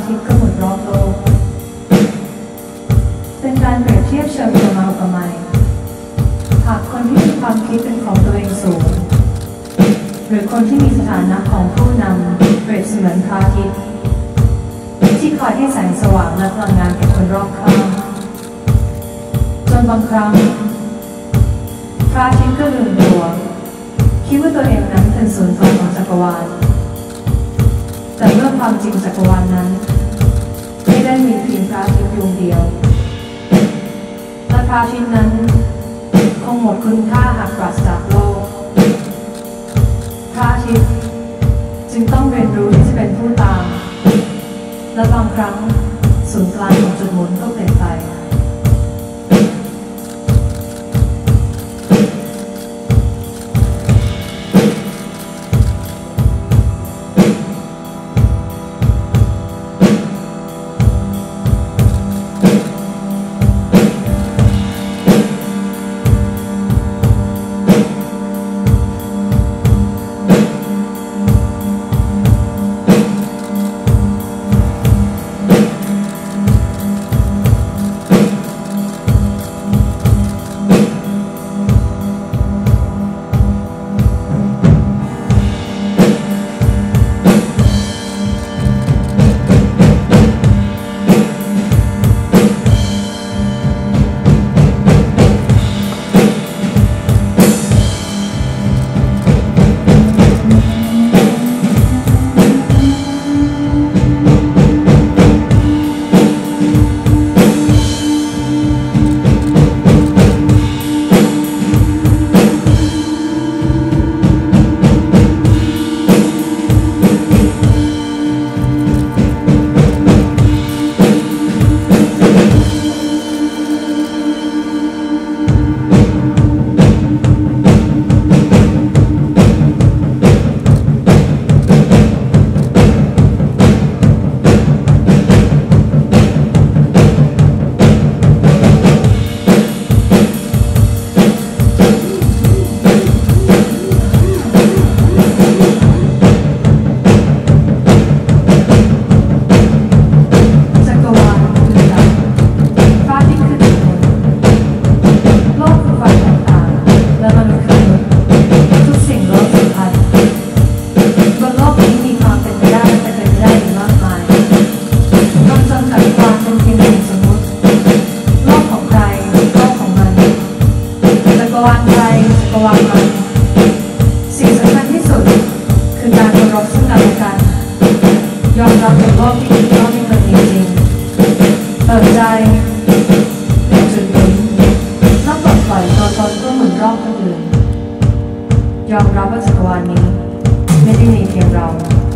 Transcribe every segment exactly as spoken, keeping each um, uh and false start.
ทิตย์ก็หมุนรอบโลกเป็นการเปรียบเทียบเชิงประมาณประมาณหากคนที่มีความคิดเป็นของตัวเองสูงหรือคนที่มีสถานะของผู้นำเปรียบเสมือนพระอาทิตย์ที่คอยให้แสงสว่างและพลังงานแก่คนรอบข้างจนบางครั้งพระอาทิตย์ก็ลืมตัวคิดว่าตัวเองนั้นเป็นศูนย์กลางของจักรวาลแต่เมื่อความจริงจักรวาลนั้นไม่ได้มีเพียงพระอาทิตย์ดวงเดียวและพระอาทิตย์นั้นคงหมดคุณค่าหากปราศจากโลกพระอาทิตย์จึงต้องเรียนรู้ที่จะเป็นผู้ตามและบางครั้งศูนย์กลางของจุดหมุนก็เปลี่ยนไปยอมรับในโลกที่มีโลกที่เป็นจริงๆเปิดใจเปลี่ยนจุดหมุนแล้วปลดปล่อยตัวตนเพื่อหมุนรอบคนอื่นยอมรับว่าจักรวาลนี้ไม่ได้มีเพียงเรา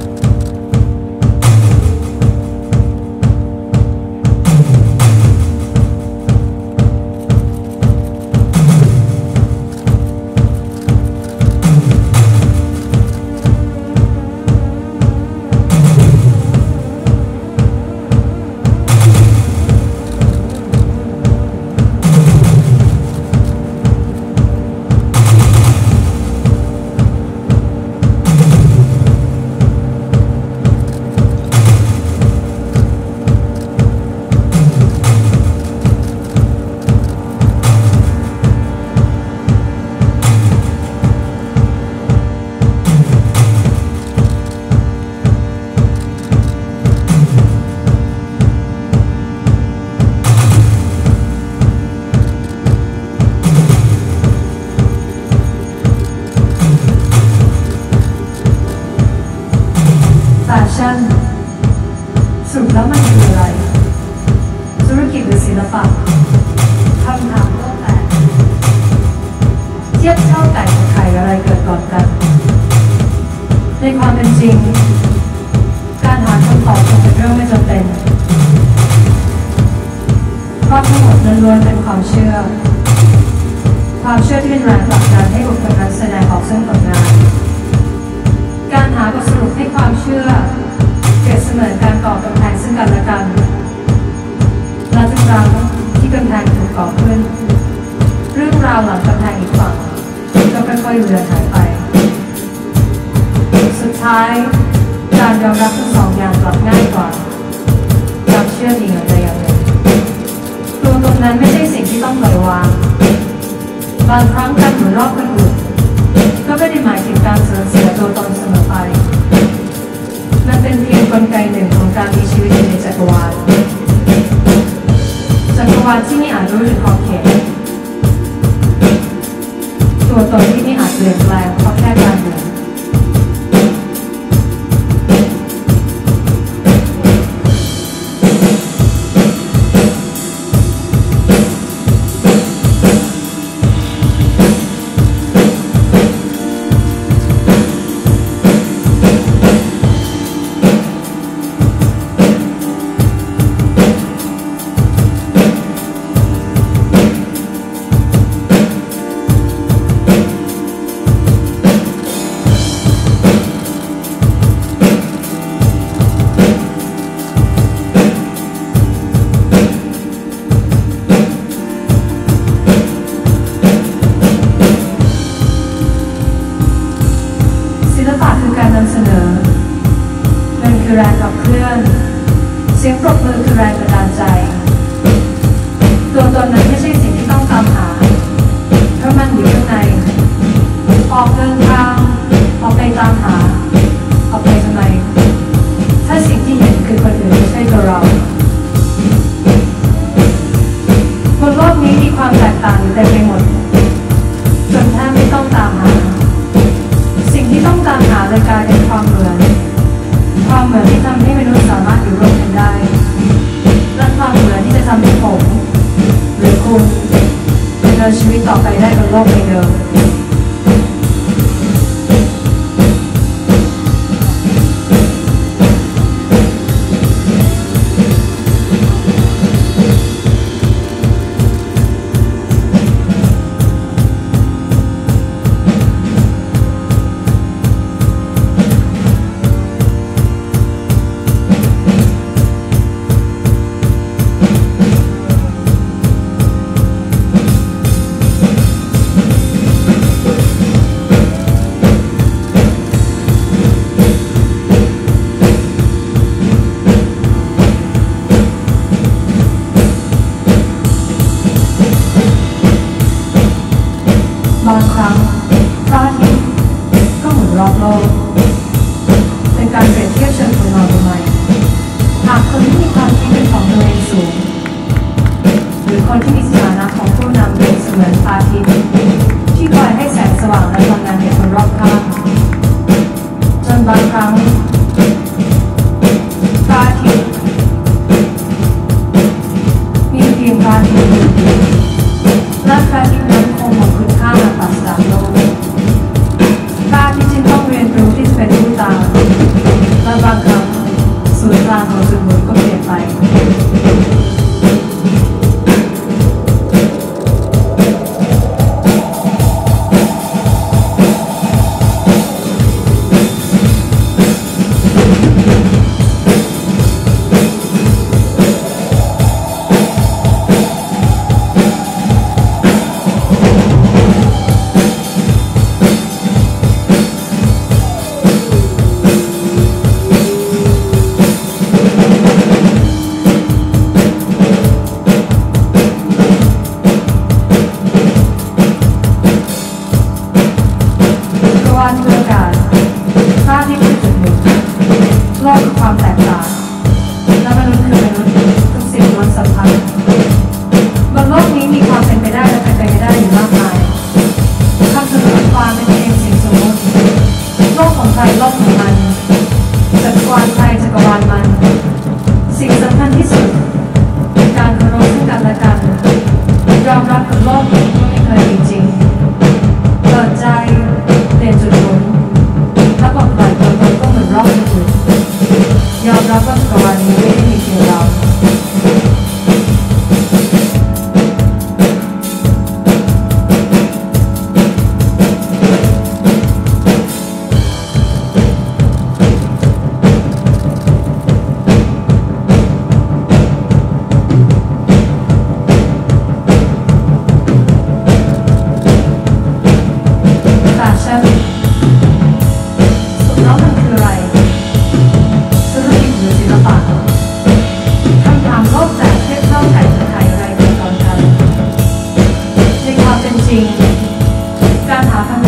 สรุปแล้วมันคืออะไรธุรกิจหรือศิลปะคำถามโลกแตกเทียบเท่าไก่กับไข่อะไรเกิดก่อนกันในความเป็นจริงการหาคำตอบคงเป็นเรื่องไม่จำเป็นเพราะทั้งหมดนั้นล้วนเป็นความเชื่อความเชื่อที่เป็นแรงผลักดันให้บุคคลนั้นแสดงออกซึ่งผลงานการหาบทสรุปให้ความเชื่อเปรียบเสมือนการก่อกำแพงซึ่งกันและกันและทุกครั้งที่กำแพงถูกก่อขึ้นเรื่องราวหลังกำแพงอีกฝั่งก็ค่อยๆเลือนหายไปสุดท้ายการยอมรับทั้งสองอย่างกลับง่ายกว่าชื่อถืออย่างใดอย่างหนึ่งตัวตนนั้นไม่ใช่สิ่งที่ต้องปล่อยวางบางครั้งการหมุนรอบคนอื่นก็ไม่ได้หมายถึงการสูญเสียตัวตนเสมอไปมันเป็นเพียงกลไกหนึ่งของการมีชีวิตอยู่ในจักรวาลจักรวาลที่ไม่อาจรู้ถึงขอบเขตตัวตนที่ไม่อาจเปลี่ยนแปลงเพราะแค่การหมุนแรงขับเคลื่อนเสียงปรบมือคือแรงบันดาลใจตัวตนนั้นไม่ใช่สิ่งที่ต้องตามหาเพราะมันอยู่ข้างในออกเดินทางออกไปตามหาออกไปทำไมถ้าสิ่งที่เห็นคือคนอื่นไม่ใช่ตัวเราบนโลกนี้มีความแตกต่างอยู่เต็มไปหมดจนแทบไม่ต้องตามหาสิ่งที่ต้องตามหาเลยกลายเป็นความเหมือนความเหมือนที่ทำให้มนุษย์สามารถอยู่ร่วมกันได้และความเหมือนที่จะทำให้ผมหรือคุณดำเนินชีวิตต่อไปได้บนโลกใบเดิมบางครั้งพระอาทิตย์ก็หมุนรอบโลกเป็นการเปรียบเทียบเชิงประหลาดใหม่หากคนที่มีความคิดเป็นของตัวเองสูงหรือคนที่มีสถานะของผู้นำเป็นเสมือนพระอาทิตย์ที่คอยให้แสงสว่างและพลังงานแก่คนรอบข้างจนบางครั้งพระอาทิตย์มีเพียงพระอาทิตย์และพระอาทิตย์นั้นคงหมดคุณค่าและปราศจากโลกพระอาทิตย์จึงต้องเรียนรู้ที่จะเป็นผู้ตามและบางครั้งศูนย์กลางของจุดหมุนก็เปลี่ยนไปโลกคือความแตกต่างและมนุษย์คือมนุษย์ทุกสิ่งล้วนสัมพันธ์บนโลกนี้มีความเป็นไปได้และเป็นไปไม่ได้อยู่มากมายคำสรุปความเป็นเพียงสิ่งสมมติโลกของใครโลกของมันจักรวาลใครจักรวาลมันสิ่งสำคัญที่สุดคือการเคารพซึ่งกันและกันยอมรับกับโลกที่ไม่เคยมีจริงเปิดใจเปลี่ยนจุดหมุนและปลดปล่อยตัวตนก็เหมือนรอบอื่นยอมรับว่าจักรวาลนี้ไม่ได้มีเพียงเรา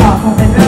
ต่อคงเป็นเรื่อง